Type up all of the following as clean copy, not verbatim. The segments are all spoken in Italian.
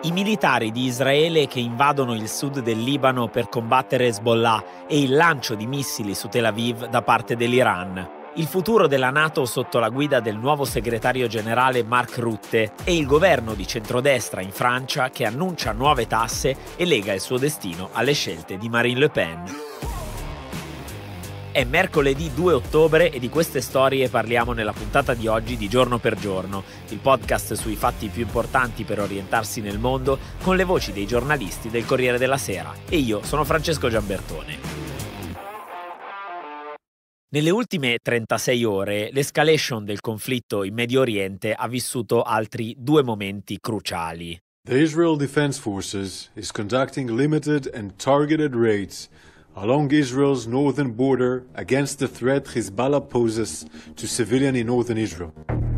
I militari di Israele che invadono il sud del Libano per combattere Hezbollah e il lancio di missili su Tel Aviv da parte dell'Iran. Il futuro della NATO sotto la guida del nuovo segretario generale Mark Rutte e il governo di centrodestra in Francia che annuncia nuove tasse e lega il suo destino alle scelte di Marine Le Pen. È mercoledì 2 ottobre e di queste storie parliamo nella puntata di oggi di Giorno per Giorno, il podcast sui fatti più importanti per orientarsi nel mondo con le voci dei giornalisti del Corriere della Sera. E io sono Francesco Giambertone. Nelle ultime 36 ore l'escalation del conflitto in Medio Oriente ha vissuto altri due momenti cruciali. The Israel Defense Forces is conducting limited and targeted raids along Israel's northern border against the threat Hezbollah poses to civilians in northern Israel.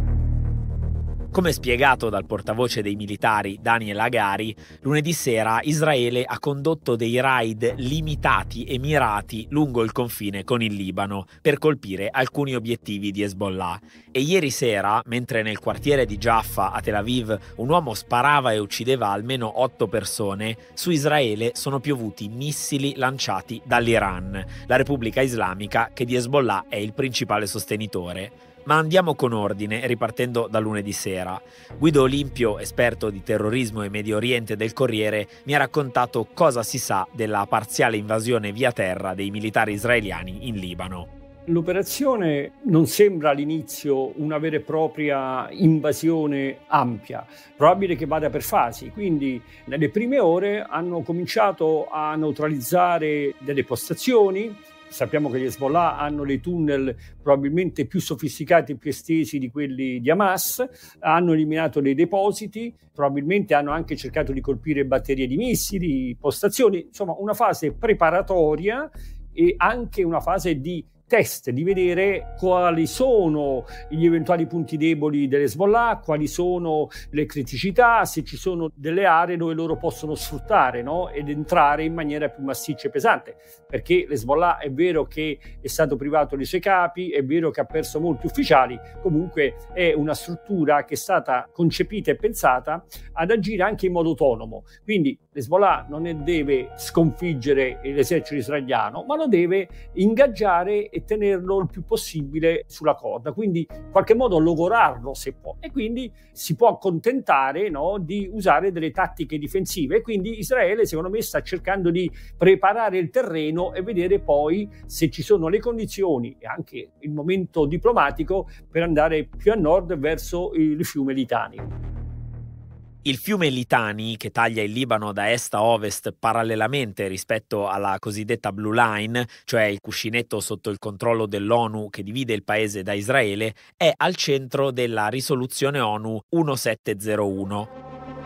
Come spiegato dal portavoce dei militari Daniel Hagari, lunedì sera Israele ha condotto dei raid limitati e mirati lungo il confine con il Libano per colpire alcuni obiettivi di Hezbollah. E ieri sera, mentre nel quartiere di Jaffa a Tel Aviv un uomo sparava e uccideva almeno 8 persone, su Israele sono piovuti missili lanciati dall'Iran, la Repubblica Islamica che di Hezbollah è il principale sostenitore. Ma andiamo con ordine, ripartendo da lunedì sera. Guido Olimpio, esperto di terrorismo e Medio Oriente del Corriere, mi ha raccontato cosa si sa della parziale invasione via terra dei militari israeliani in Libano. L'operazione non sembra all'inizio una vera e propria invasione ampia, probabile che vada per fasi, quindi nelle prime ore hanno cominciato a neutralizzare delle postazioni. Sappiamo che gli Hezbollah hanno dei tunnel probabilmente più sofisticati e più estesi di quelli di Hamas, hanno eliminato dei depositi, probabilmente hanno anche cercato di colpire batterie di missili, postazioni, insomma una fase preparatoria e anche una fase di test, di vedere quali sono gli eventuali punti deboli dell'Hezbollah, quali sono le criticità, se ci sono delle aree dove loro possono sfruttare, no? Ed entrare in maniera più massiccia e pesante, perché l'Hezbollah è vero che è stato privato dei suoi capi, è vero che ha perso molti ufficiali, comunque è una struttura che è stata concepita e pensata ad agire anche in modo autonomo, quindi l'Hezbollah non deve sconfiggere l'esercito israeliano, ma lo deve ingaggiare e tenerlo il più possibile sulla corda, quindi in qualche modo logorarlo se può, e quindi si può accontentare, no, di usare delle tattiche difensive. Quindi Israele secondo me sta cercando di preparare il terreno e vedere poi se ci sono le condizioni e anche il momento diplomatico per andare più a nord verso il fiume Litani. Il fiume Litani, che taglia il Libano da est a ovest parallelamente rispetto alla cosiddetta Blue Line, cioè il cuscinetto sotto il controllo dell'ONU che divide il paese da Israele, è al centro della risoluzione ONU 1701.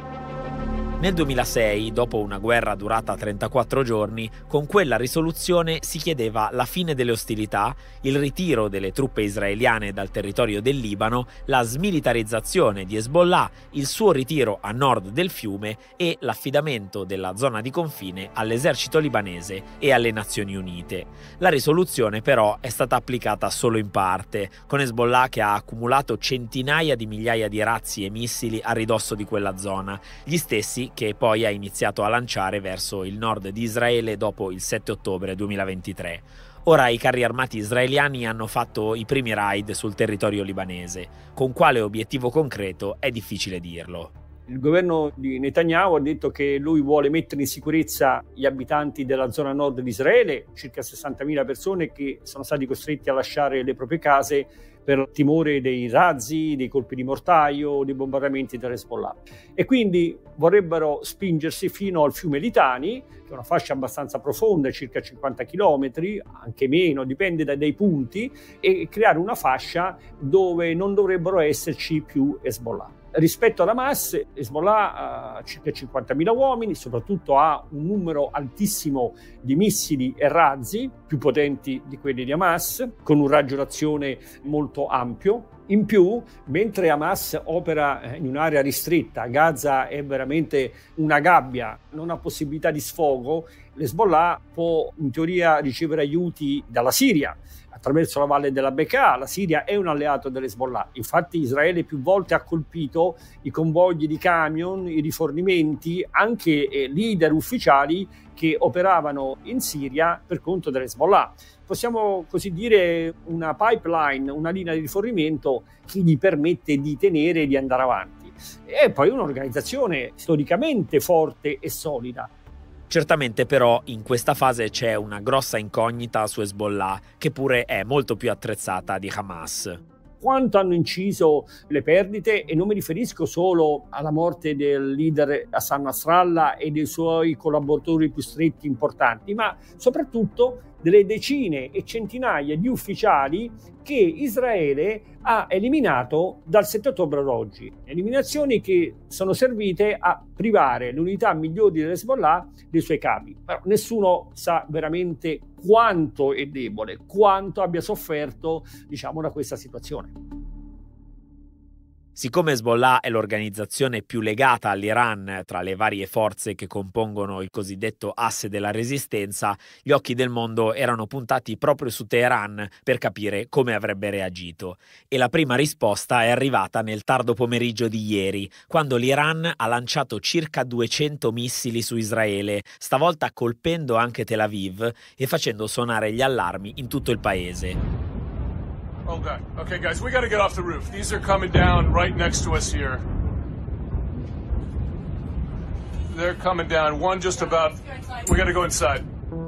Nel 2006, dopo una guerra durata 34 giorni, con quella risoluzione si chiedeva la fine delle ostilità, il ritiro delle truppe israeliane dal territorio del Libano, la smilitarizzazione di Hezbollah, il suo ritiro a nord del fiume e l'affidamento della zona di confine all'esercito libanese e alle Nazioni Unite. La risoluzione però è stata applicata solo in parte, con Hezbollah che ha accumulato centinaia di migliaia di razzi e missili a ridosso di quella zona, gli stessi che poi ha iniziato a lanciare verso il nord di Israele dopo il 7 ottobre 2023. Ora i carri armati israeliani hanno fatto i primi raid sul territorio libanese. Con quale obiettivo concreto è difficile dirlo. Il governo di Netanyahu ha detto che lui vuole mettere in sicurezza gli abitanti della zona nord di Israele, circa 60.000 persone che sono stati costretti a lasciare le proprie case per timore dei razzi, dei colpi di mortaio, dei bombardamenti dell'Hezbollah. E quindi vorrebbero spingersi fino al fiume Litani, che è una fascia abbastanza profonda, circa 50 chilometri, anche meno, dipende dai punti, e creare una fascia dove non dovrebbero esserci più Hezbollah. Rispetto ad Hamas, Hezbollah ha circa 50.000 uomini, soprattutto ha un numero altissimo di missili e razzi, più potenti di quelli di Hamas, con un raggio d'azione molto ampio. In più, mentre Hamas opera in un'area ristretta, Gaza è veramente una gabbia, non ha possibilità di sfogo, l'Hezbollah può in teoria ricevere aiuti dalla Siria, attraverso la valle della Bekaa. La Siria è un alleato dell'Hezbollah, infatti Israele più volte ha colpito i convogli di camion, i rifornimenti, anche leader ufficiali che operavano in Siria per conto dell'Hezbollah. Possiamo così dire una pipeline, una linea di rifornimento che gli permette di tenere e di andare avanti. E poi un'organizzazione storicamente forte e solida. Certamente però in questa fase c'è una grossa incognita su Hezbollah, che pure è molto più attrezzata di Hamas. Quanto hanno inciso le perdite, e non mi riferisco solo alla morte del leader Hassan Nasrallah e dei suoi collaboratori più stretti importanti, ma soprattutto delle decine e centinaia di ufficiali che Israele ha eliminato dal 7 ottobre ad oggi. Eliminazioni che sono servite a privare le unità migliori dell'Hezbollah dei suoi capi. Però nessuno sa veramente quanto è debole, quanto abbia sofferto, da questa situazione. Siccome Hezbollah è l'organizzazione più legata all'Iran tra le varie forze che compongono il cosiddetto asse della resistenza, gli occhi del mondo erano puntati proprio su Teheran per capire come avrebbe reagito. E la prima risposta è arrivata nel tardo pomeriggio di ieri, quando l'Iran ha lanciato circa 200 missili su Israele, stavolta colpendo anche Tel Aviv e facendo suonare gli allarmi in tutto il paese. Oh God. Okay, guys, we gotta get off the roof. These are coming down right next to us here. They're coming down. One just about. We gotta go inside.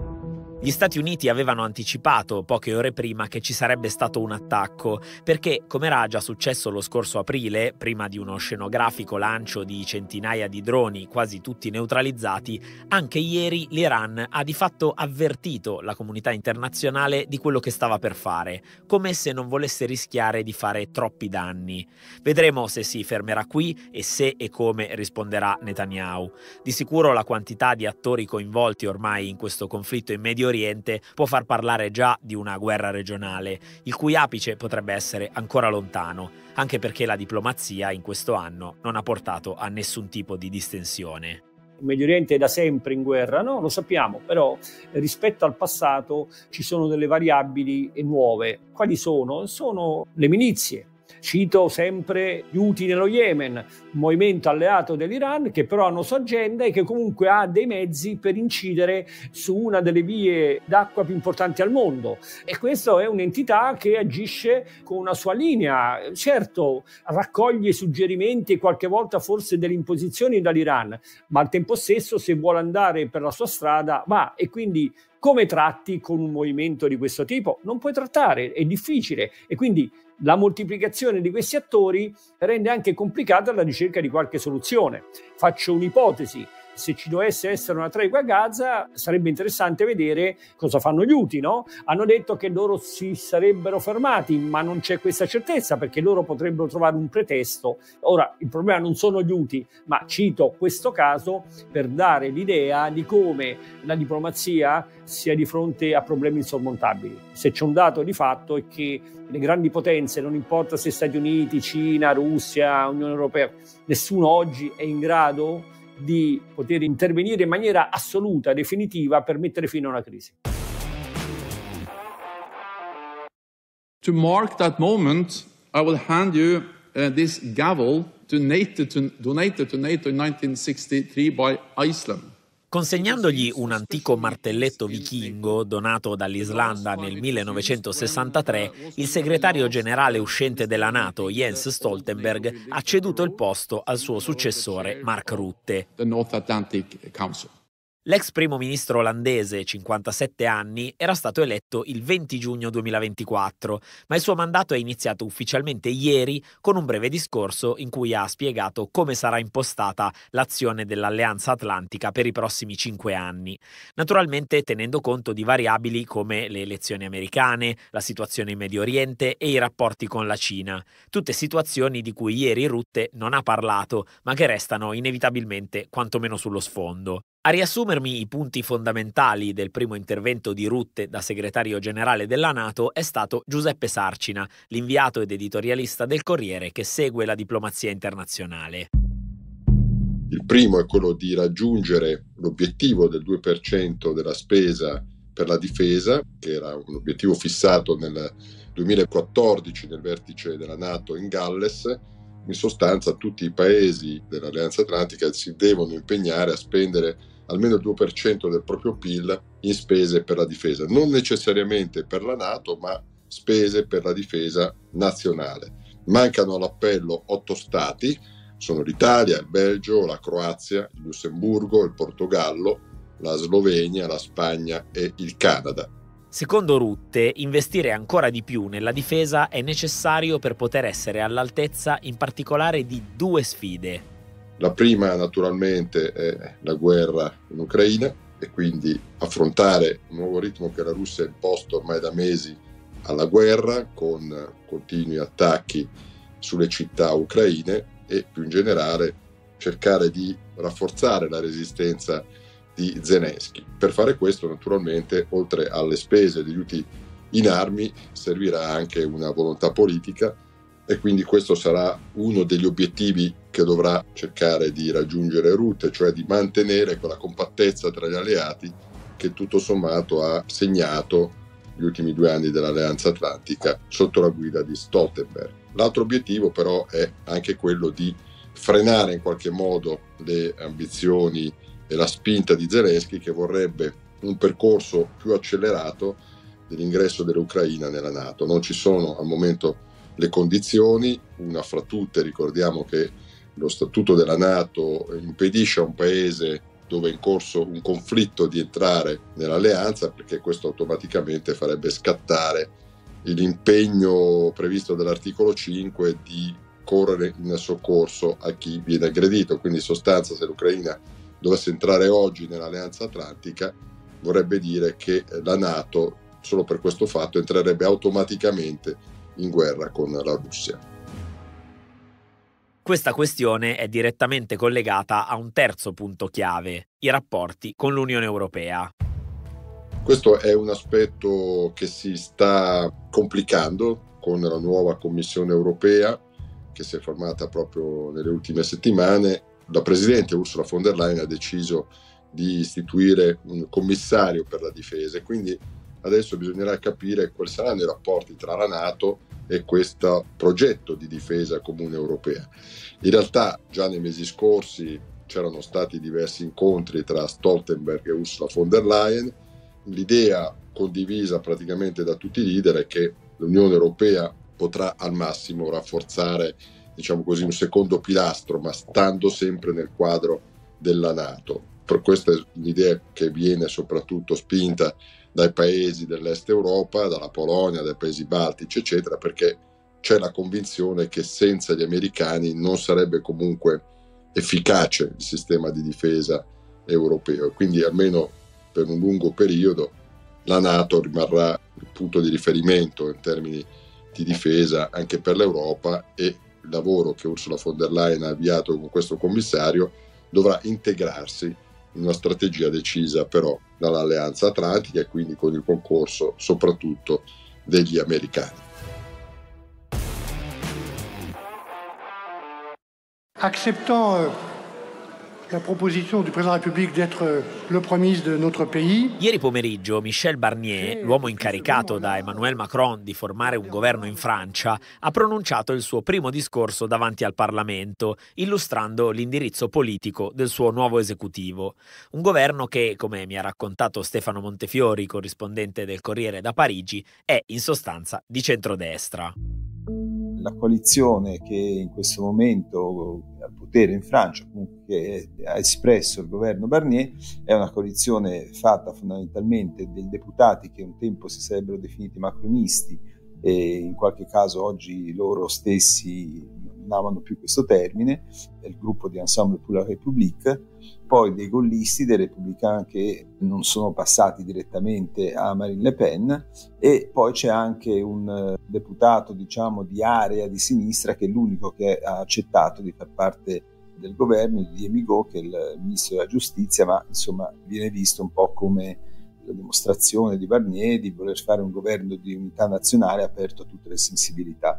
Gli Stati Uniti avevano anticipato poche ore prima che ci sarebbe stato un attacco, perché, come era già successo lo scorso aprile, prima di uno scenografico lancio di centinaia di droni, quasi tutti neutralizzati, anche ieri l'Iran ha di fatto avvertito la comunità internazionale di quello che stava per fare, come se non volesse rischiare di fare troppi danni. Vedremo se si fermerà qui e se e come risponderà Netanyahu. Di sicuro la quantità di attori coinvolti ormai in questo conflitto in Medio Oriente può far parlare già di una guerra regionale, il cui apice potrebbe essere ancora lontano, anche perché la diplomazia in questo anno non ha portato a nessun tipo di distensione. Il Medio Oriente è da sempre in guerra, no? Lo sappiamo, però rispetto al passato ci sono delle variabili nuove. Quali sono? Sono le milizie. Cito sempre gli Houthi nello Yemen, un movimento alleato dell'Iran che però hanno sua agenda e che comunque ha dei mezzi per incidere su una delle vie d'acqua più importanti al mondo. E questa è un'entità che agisce con una sua linea. Certo, raccoglie suggerimenti e qualche volta forse delle imposizioni dall'Iran, ma al tempo stesso, se vuole andare per la sua strada, va. E quindi come tratti con un movimento di questo tipo? Non puoi trattare, è difficile, e quindi la moltiplicazione di questi attori rende anche complicata la ricerca di qualche soluzione. Faccio un'ipotesi: se ci dovesse essere una tregua a Gaza, sarebbe interessante vedere cosa fanno gli Houthi, no? Hanno detto che loro si sarebbero fermati, ma non c'è questa certezza, perché loro potrebbero trovare un pretesto. Ora, il problema non sono gli Houthi, ma cito questo caso per dare l'idea di come la diplomazia sia di fronte a problemi insormontabili. Se c'è un dato di fatto è che le grandi potenze, non importa se Stati Uniti, Cina, Russia, Unione Europea, nessuno oggi è in grado di poter intervenire in maniera assoluta, definitiva, per mettere fine a una crisi. To mark that moment, I will hand you this gavel donated to NATO in 1963 by Iceland. Consegnandogli un antico martelletto vichingo donato dall'Islanda nel 1963, il segretario generale uscente della NATO, Jens Stoltenberg, ha ceduto il posto al suo successore, Mark Rutte. The North Atlantic Council. L'ex primo ministro olandese, 57 anni, era stato eletto il 20 giugno 2024, ma il suo mandato è iniziato ufficialmente ieri con un breve discorso in cui ha spiegato come sarà impostata l'azione dell'Alleanza Atlantica per i prossimi 5 anni. Naturalmente tenendo conto di variabili come le elezioni americane, la situazione in Medio Oriente e i rapporti con la Cina. Tutte situazioni di cui ieri Rutte non ha parlato, ma che restano inevitabilmente quantomeno sullo sfondo. A riassumermi i punti fondamentali del primo intervento di Rutte da segretario generale della NATO è stato Giuseppe Sarcina, l'inviato ed editorialista del Corriere che segue la diplomazia internazionale. Il primo è quello di raggiungere l'obiettivo del 2% della spesa per la difesa, che era un obiettivo fissato nel 2014 nel vertice della NATO in Galles. In sostanza tutti i paesi dell'Alleanza Atlantica si devono impegnare a spendere almeno il 2% del proprio PIL in spese per la difesa, non necessariamente per la NATO, ma spese per la difesa nazionale. Mancano all'appello 8 stati, sono l'Italia, il Belgio, la Croazia, il Lussemburgo, il Portogallo, la Slovenia, la Spagna e il Canada. Secondo Rutte, investire ancora di più nella difesa è necessario per poter essere all'altezza in particolare di 2 sfide. La prima naturalmente è la guerra in Ucraina e quindi affrontare un nuovo ritmo che la Russia ha imposto ormai da mesi alla guerra, con continui attacchi sulle città ucraine e più in generale cercare di rafforzare la resistenza di Zelensky. Per fare questo naturalmente, oltre alle spese degli aiuti in armi, servirà anche una volontà politica e quindi questo sarà uno degli obiettivi che dovrà cercare di raggiungere Rutte, cioè di mantenere quella compattezza tra gli alleati che tutto sommato ha segnato gli ultimi 2 anni dell'Alleanza Atlantica sotto la guida di Stoltenberg. L'altro obiettivo però è anche quello di frenare in qualche modo le ambizioni e la spinta di Zelensky, che vorrebbe un percorso più accelerato dell'ingresso dell'Ucraina nella NATO. Non ci sono al momento le condizioni, una fra tutte ricordiamo che lo statuto della NATO impedisce a un paese dove è in corso un conflitto di entrare nell'alleanza, perché questo automaticamente farebbe scattare l'impegno previsto dall'articolo 5 di correre in soccorso a chi viene aggredito. Quindi in sostanza, se l'Ucraina dovesse entrare oggi nell'Alleanza Atlantica, vorrebbe dire che la NATO, solo per questo fatto, entrerebbe automaticamente in guerra con la Russia. Questa questione è direttamente collegata a un terzo punto chiave, i rapporti con l'Unione Europea. Questo è un aspetto che si sta complicando con la nuova Commissione Europea, che si è formata proprio nelle ultime settimane. La Presidente Ursula von der Leyen ha deciso di istituire un commissario per la difesa e quindi adesso bisognerà capire quali saranno i rapporti tra la NATO e questo progetto di difesa comune europea. In realtà già nei mesi scorsi c'erano stati diversi incontri tra Stoltenberg e Ursula von der Leyen. L'idea condivisa praticamente da tutti i leader è che l'Unione Europea potrà al massimo rafforzare, diciamo così, un secondo pilastro, ma stando sempre nel quadro della NATO. Per questa è l'idea che viene soprattutto spinta dai paesi dell'est Europa, dalla Polonia, dai paesi baltici, eccetera, perché c'è la convinzione che senza gli americani non sarebbe comunque efficace il sistema di difesa europeo. Quindi almeno per un lungo periodo la NATO rimarrà il punto di riferimento in termini di difesa anche per l'Europa e il lavoro che Ursula von der Leyen ha avviato con questo commissario dovrà integrarsi in una strategia decisa però dall'Alleanza Atlantica e quindi con il concorso soprattutto degli americani. Acceptant la proposition du président de la République d'être le premier ministre de notre pays. Ieri pomeriggio Michel Barnier, l'uomo incaricato da Emmanuel Macron di formare un governo in Francia, ha pronunciato il suo primo discorso davanti al Parlamento, illustrando l'indirizzo politico del suo nuovo esecutivo. Un governo che, come mi ha raccontato Stefano Montefiori, corrispondente del Corriere da Parigi, è in sostanza di centrodestra. La coalizione che in questo momento è al potere in Francia, comunque ha espresso il governo Barnier, è una coalizione fatta fondamentalmente dei deputati che un tempo si sarebbero definiti macronisti e in qualche caso oggi loro stessi non amano più questo termine, è il gruppo di Ensemble pour la République, poi dei gollisti, dei républicains che non sono passati direttamente a Marine Le Pen e poi c'è anche un deputato diciamo di area di sinistra che è l'unico che ha accettato di far parte del governo, di Migaud, che è il ministro della giustizia, ma insomma viene visto un po' come la dimostrazione di Barnier di voler fare un governo di unità nazionale aperto a tutte le sensibilità.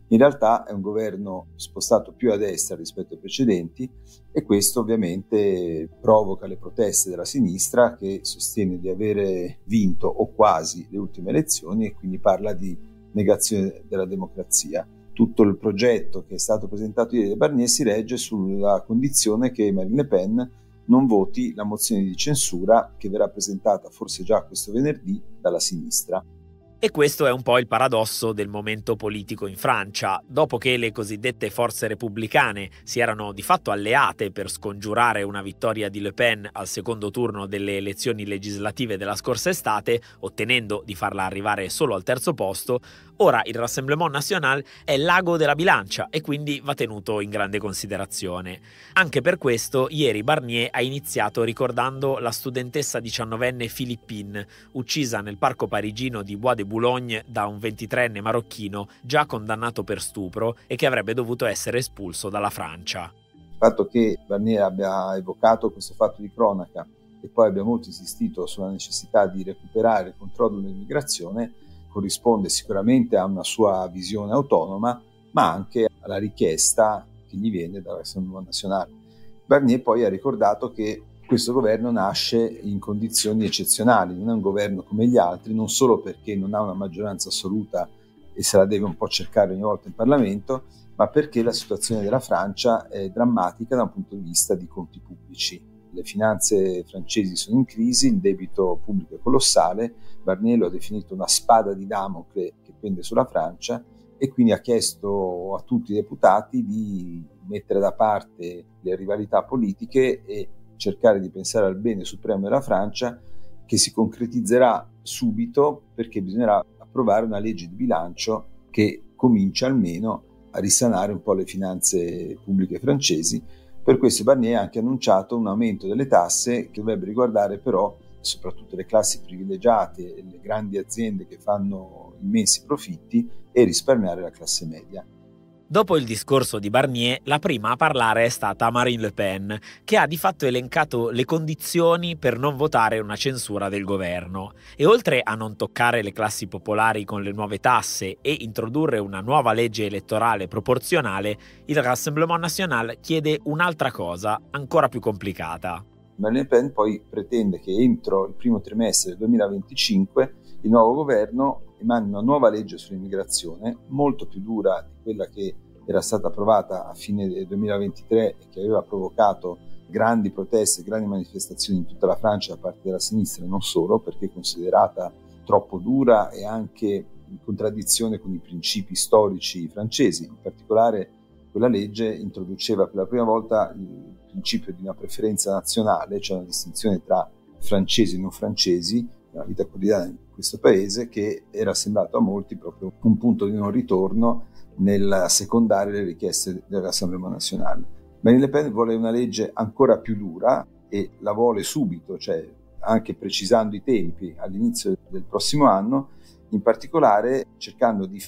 In realtà è un governo spostato più a destra rispetto ai precedenti e questo ovviamente provoca le proteste della sinistra, che sostiene di avere vinto o quasi le ultime elezioni e quindi parla di negazione della democrazia. Tutto il progetto che è stato presentato ieri da Barnier si regge sulla condizione che Marine Le Pen non voti la mozione di censura che verrà presentata forse già questo venerdì dalla sinistra. E questo è un po' il paradosso del momento politico in Francia. Dopo che le cosiddette forze repubblicane si erano di fatto alleate per scongiurare una vittoria di Le Pen al secondo turno delle elezioni legislative della scorsa estate, ottenendo di farla arrivare solo al terzo posto, ora il Rassemblement National è l'ago della bilancia e quindi va tenuto in grande considerazione. Anche per questo, ieri Barnier ha iniziato ricordando la studentessa 19enne Philippine, uccisa nel parco parigino di Bois de Boulogne da un 23enne marocchino già condannato per stupro e che avrebbe dovuto essere espulso dalla Francia. Il fatto che Barnier abbia evocato questo fatto di cronaca e poi abbia molto insistito sulla necessità di recuperare il controllo dell'immigrazione corrisponde sicuramente a una sua visione autonoma, ma anche alla richiesta che gli viene dal Rassemblement National. Barnier poi ha ricordato che questo governo nasce in condizioni eccezionali, non è un governo come gli altri, non solo perché non ha una maggioranza assoluta e se la deve un po' cercare ogni volta in Parlamento, ma perché la situazione della Francia è drammatica da un punto di vista di conti pubblici. Le finanze francesi sono in crisi, il debito pubblico è colossale, Barnier lo ha definito una spada di Damocle che pende sulla Francia e quindi ha chiesto a tutti i deputati di mettere da parte le rivalità politiche e cercare di pensare al bene supremo della Francia, che si concretizzerà subito perché bisognerà approvare una legge di bilancio che comincia almeno a risanare un po' le finanze pubbliche francesi. Per questo Barnier ha anche annunciato un aumento delle tasse che dovrebbe riguardare però soprattutto le classi privilegiate e le grandi aziende che fanno immensi profitti e risparmiare la classe media. Dopo il discorso di Barnier, la prima a parlare è stata Marine Le Pen, che ha di fatto elencato le condizioni per non votare una censura del governo. E oltre a non toccare le classi popolari con le nuove tasse e introdurre una nuova legge elettorale proporzionale, il Rassemblement National chiede un'altra cosa, ancora più complicata. Marine Le Pen poi pretende che entro il primo trimestre del 2025 il nuovo governo emani una nuova legge sull'immigrazione, molto più dura di quella che era stata approvata a fine del 2023 e che aveva provocato grandi proteste, grandi manifestazioni in tutta la Francia da parte della sinistra e non solo, perché è considerata troppo dura e anche in contraddizione con i principi storici francesi. In particolare quella legge introduceva per la prima volta il principio di una preferenza nazionale, cioè una distinzione tra francesi e non francesi nella vita quotidiana in questo paese, che era sembrato a molti proprio un punto di non ritorno nel secondare le richieste del Rassemblement National. Marine Le Pen vuole una legge ancora più dura e la vuole subito, cioè anche precisando i tempi all'inizio del prossimo anno, in particolare cercando di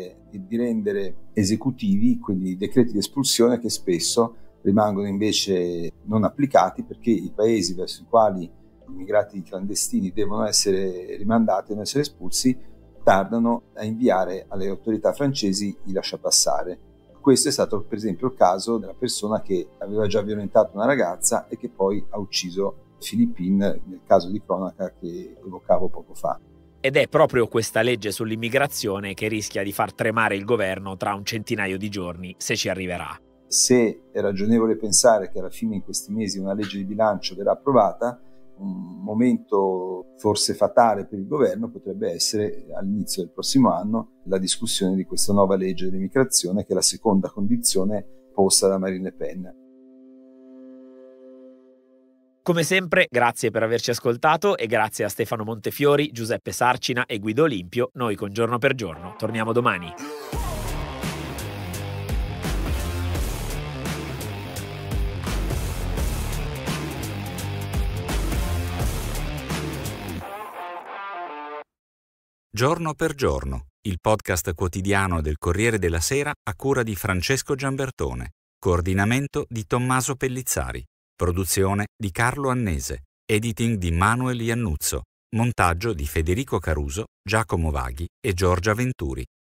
rendere esecutivi quei decreti di espulsione che spesso rimangono invece non applicati perché i paesi verso i quali gli immigrati clandestini devono essere rimandati, devono essere espulsi, tardano a inviare alle autorità francesi i lasciapassare. Questo è stato per esempio il caso della persona che aveva già violentato una ragazza e che poi ha ucciso Philippine nel caso di cronaca che evocavo poco fa. Ed è proprio questa legge sull'immigrazione che rischia di far tremare il governo tra un centinaio di giorni, se ci arriverà. Se è ragionevole pensare che alla fine in questi mesi una legge di bilancio verrà approvata, un momento forse fatale per il governo potrebbe essere all'inizio del prossimo anno la discussione di questa nuova legge dell'immigrazione, che è la seconda condizione posta da Marine Le Pen. Come sempre, grazie per averci ascoltato e grazie a Stefano Montefiori, Giuseppe Sarcina e Guido Olimpio. Noi con Giorno per Giorno torniamo domani. Giorno per Giorno, il podcast quotidiano del Corriere della Sera a cura di Francesco Giambertone, coordinamento di Tommaso Pellizzari, produzione di Carlo Annese, editing di Manuel Iannuzzo, montaggio di Federico Caruso, Giacomo Vaghi e Giorgia Venturi.